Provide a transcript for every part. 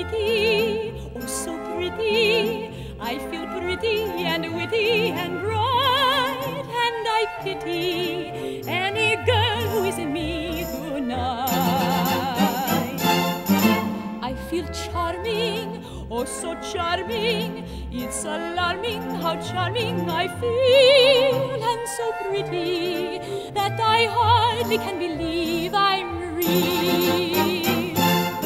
pretty, oh so pretty. I feel pretty and witty and bright, and I pity any girl who is in me tonight. I feel charming, oh so charming. It's alarming how charming I feel, and so pretty that I hardly can believe I'm real.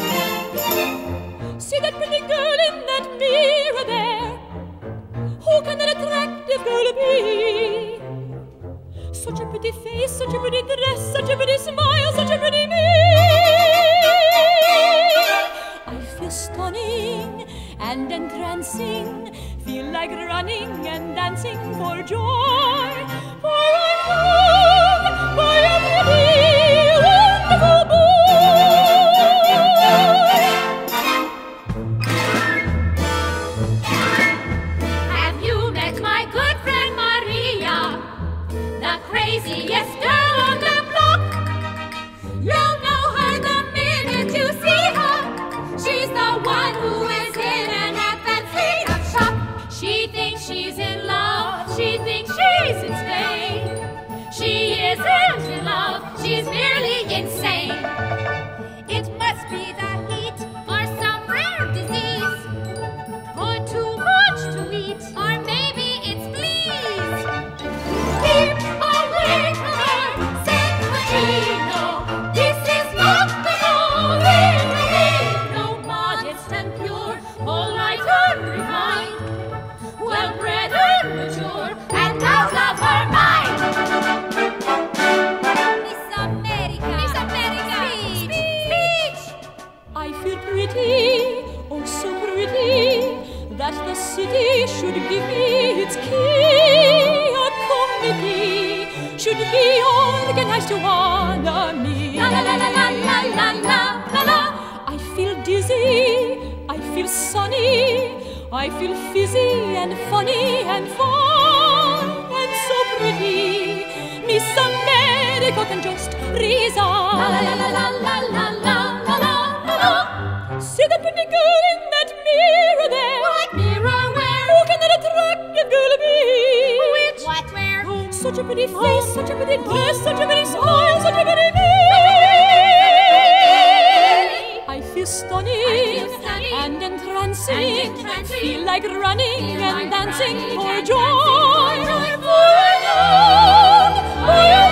See that pretty girl in that mirror there. Who can that attractive girl be? Such a pretty face, such a pretty dress, such a pretty smile, such a pretty me. I feel stunning and entrancing, feel like running and dancing for joy, for I'm loved by a pretty, wonderful boy. Have you met my good friend Maria, the craziest girl on the block? You'll know her the minute you see her. She's the one who is hidden at that freedom shop. She thinks she's in love, she thinks she's in Spain. She isn't in love, she's merely insane. It must be the heat or some rare disease, or too much to eat, or maybe it's fleas. Keep away from her, San Marino. This is not the no, modest and pure, polite and refined, well-bred and mature, and out of her mind. Miss America, Miss America, speech. I feel pretty, oh so pretty, that the city should give me its key. A committee should be organized to honor me. La la la la la la la la la la. I feel dizzy, I feel sunny, I feel fizzy and funny and fun, and so pretty. Miss America can just resign. La la la la la la la la la la. See that pretty girl in that mirror there. What mirror where? Who can that attractive girl be? Which? What where? Such a pretty face, such a pretty dress, such a pretty smile, such a pretty me. I feel stunning and entrancing, feel like running and dancing for joy, for love, for